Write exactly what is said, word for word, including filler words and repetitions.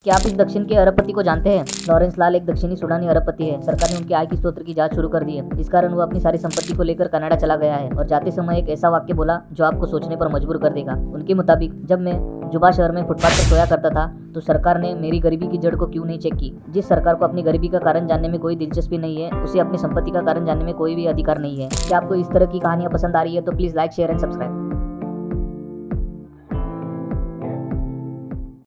क्या आप इस दक्षिण के अरबपति को जानते हैं? लॉरेंस लाल एक दक्षिणी सूडानी अरबपति है। सरकार ने उनके आय की स्रोत की जांच शुरू कर दी है। इस कारण वो अपनी सारी संपत्ति को लेकर कनाडा चला गया है और जाते समय एक ऐसा वाक्य बोला जो आपको सोचने पर मजबूर कर देगा। उनके मुताबिक, जब मैं जुबा शहर में फुटपाथ पर सोया करता था तो सरकार ने मेरी गरीबी की जड़ को क्यों नहीं चेक की। जिस सरकार को अपनी गरीबी का कारण जानने में कोई दिलचस्पी नहीं है, उसे अपनी संपत्ति का कारण जानने में कोई भी अधिकार नहीं है। क्या आपको इस तरह की कहानियां पसंद आ रही है तो please like, share and subscribe.